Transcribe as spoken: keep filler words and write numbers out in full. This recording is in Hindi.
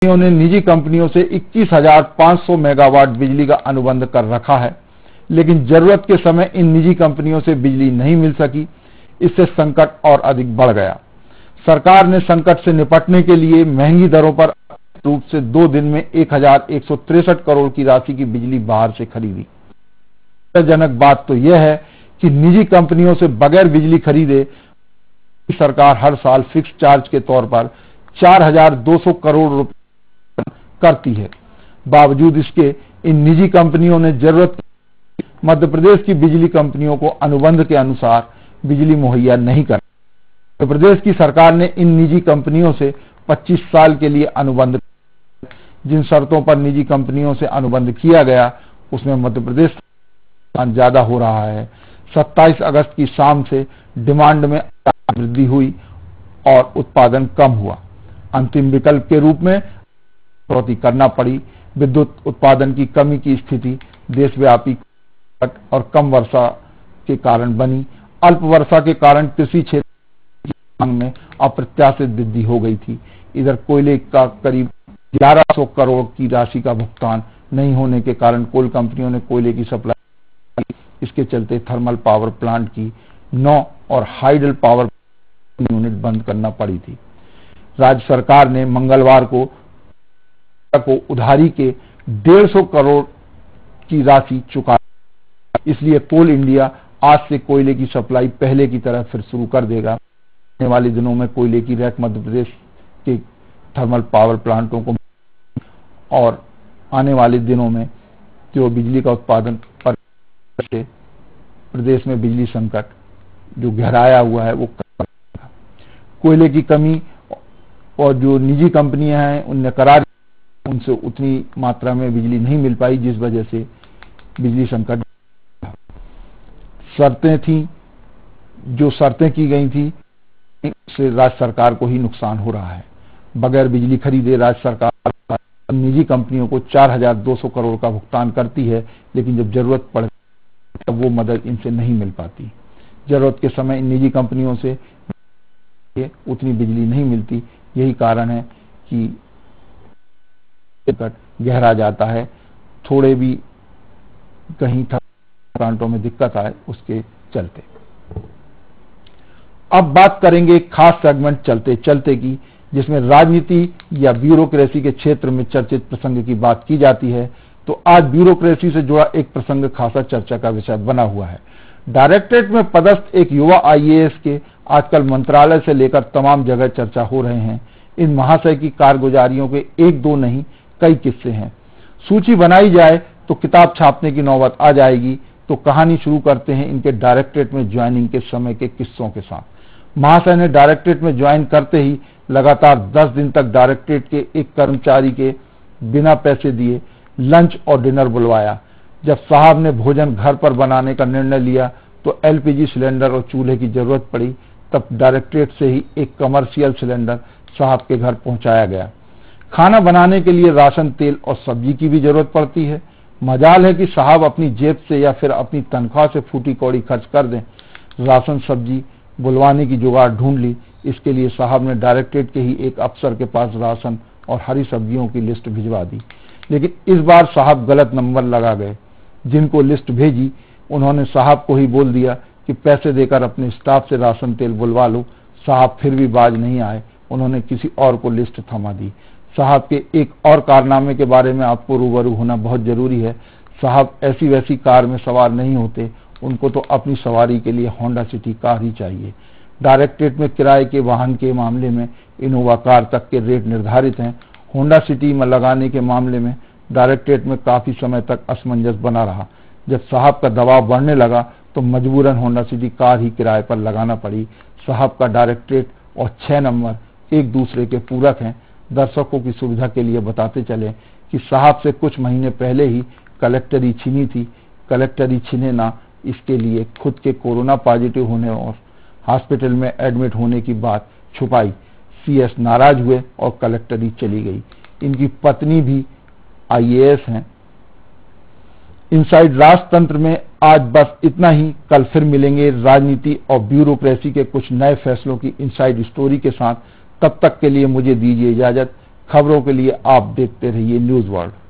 ने निजी कंपनियों से इक्कीस हजार पाँच सौ मेगावाट बिजली का अनुबंध कर रखा है, लेकिन जरूरत के समय इन निजी कंपनियों से बिजली नहीं मिल सकी। इससे संकट और अधिक बढ़ गया। सरकार ने संकट से निपटने के लिए महंगी दरों पर रूप से दो दिन में एक हजार एक सौ तिरसठ करोड़ की राशि की बिजली बाहर से खरीदी। जनक बात तो यह है कि निजी कंपनियों से बगैर बिजली खरीदे सरकार हर साल फिक्स चार्ज के तौर पर चार हजार दो सौ करोड़ रुपए करती है। बावजूद इसके इन निजी कंपनियों ने जरूरत मध्य प्रदेश की बिजली कंपनियों को अनुबंध के अनुसार बिजली मुहैया नहीं कर। मध्य प्रदेश की सरकार ने इन निजी कंपनियों से पच्चीस साल के लिए अनुबंध, जिन शर्तों पर निजी कंपनियों से अनुबंध किया गया उसमें मध्य प्रदेश ज्यादा हो रहा है। सत्ताईस अगस्त की शाम से डिमांड में वृद्धि हुई और उत्पादन कम हुआ। अंतिम विकल्प के रूप में कटौती करना पड़ी। विद्युत उत्पादन की कमी की स्थिति देशव्यापी और कम वर्षा के कारण बनी। अल्प वर्षा के कारण कृषि क्षेत्र की मांग में अप्रत्याशित वृद्धि हो गई थी। इधर कोयले का करीब ग्यारह सौ करोड़ की राशि का भुगतान नहीं होने के कारण कोल कंपनियों ने कोयले की सप्लाई, इसके चलते थर्मल पावर प्लांट की नौ और हाइडल पावर यूनिट बंद करना पड़ी थी। राज्य सरकार ने मंगलवार को को उधारी के डेढ़ सौ करोड़ की राशि चुका। इसलिए कोल इंडिया आज से कोयले की सप्लाई पहले की तरह फिर शुरू कर देगा। आने वाले दिनों में कोयले की रैक मध्य प्रदेश के थर्मल पावर प्लांटों को और आने वाले दिनों में जो बिजली का उत्पादन पर से प्रदेश में बिजली संकट जो गहराया हुआ है वो करेगा। कोयले की कमी और जो निजी कंपनियां हैं उनने करार उनसे उतनी मात्रा में बिजली नहीं मिल पाई, जिस वजह से बिजली संकट। शर्तें थी, जो शर्तें की गई थी उससे राज्य सरकार को ही नुकसान हो रहा है। बगैर बिजली खरीदे राज्य सरकार निजी कंपनियों को चार हजार दो सौ करोड़ का भुगतान करती है, लेकिन जब जरूरत पड़े तब वो मदद इनसे नहीं मिल पाती। जरूरत के समय इन निजी कंपनियों से उतनी बिजली नहीं मिलती। यही कारण है कि गहरा जाता है। थोड़े भी कहीं प्लांटों में दिक्कत आए उसके चलते। अब बात करेंगे खास सेगमेंट चलते चलते की, जिसमें राजनीति या ब्यूरोक्रेसी के क्षेत्र में चर्चित प्रसंग की बात की जाती है। तो आज ब्यूरोक्रेसी से जुड़ा एक प्रसंग खासा चर्चा का विषय बना हुआ है। डायरेक्टरेट में पदस्थ एक युवा आईएएस के आजकल मंत्रालय से लेकर तमाम जगह चर्चा हो रहे हैं। इन महाशय की कारगुजारियों के एक दो नहीं कई किस्से हैं। सूची बनाई जाए तो किताब छापने की नौबत आ जाएगी। तो कहानी शुरू करते हैं इनके डायरेक्टरेट में ज्वाइनिंग के समय के किस्सों के साथ। महाशय ने डायरेक्टरेट में ज्वाइन करते ही लगातार दस दिन तक डायरेक्टरेट के एक कर्मचारी के बिना पैसे दिए लंच और डिनर बुलवाया। जब साहब ने भोजन घर पर बनाने का निर्णय लिया तो एलपीजी सिलेंडर और चूल्हे की जरूरत पड़ी। तब डायरेक्टरेट से ही एक कमर्शियल सिलेंडर साहब के घर पहुंचाया गया। खाना बनाने के लिए राशन तेल और सब्जी की भी जरूरत पड़ती है। मजाल है कि साहब अपनी जेब से या फिर अपनी तनख्वाह से फूटी कौड़ी खर्च कर दें। राशन सब्जी बुलवाने की जुगाड़ ढूंढ ली। इसके लिए साहब ने डायरेक्टरेट के ही एक अफसर के पास राशन और हरी सब्जियों की लिस्ट भिजवा दी। लेकिन इस बार साहब गलत नंबर लगा गए। जिनको लिस्ट भेजी उन्होंने साहब को ही बोल दिया कि पैसे देकर अपने स्टाफ से राशन तेल बुलवा लो। साहब फिर भी बाज नहीं आए। उन्होंने किसी और को लिस्ट थमा दी। साहब के एक और कारनामे के बारे में आपको रूबरू होना बहुत जरूरी है। साहब ऐसी वैसी कार में सवार नहीं होते। उनको तो अपनी सवारी के लिए होंडा सिटी कार ही चाहिए। डायरेक्टरेट में किराए के वाहन के मामले में इनोवा कार तक के रेट निर्धारित हैं। होंडा सिटी में लगाने के मामले में डायरेक्टरेट में काफी समय तक असमंजस बना रहा। जब साहब का दबाव बढ़ने लगा तो मजबूरन होंडा सिटी कार ही किराए पर लगाना पड़ी। साहब का डायरेक्टरेट और छह नंबर एक दूसरे के पूरक हैं। दर्शकों की सुविधा के लिए बताते चले कि साहब से कुछ महीने पहले ही कलेक्टरी छीनी थी। कलेक्टरी छीने ना, इसके लिए खुद के कोरोना पॉजिटिव होने और हॉस्पिटल में एडमिट होने की बात छुपाई। सीएस नाराज हुए और कलेक्टरी चली गई। इनकी पत्नी भी आईएएस हैं। इनसाइड राजतंत्र में आज बस इतना ही। कल फिर मिलेंगे राजनीति और ब्यूरोक्रेसी के कुछ नए फैसलों की इनसाइड स्टोरी के साथ। तब तक के लिए मुझे दीजिए इजाजत। खबरों के लिए आप देखते रहिए न्यूज वर्ल्ड।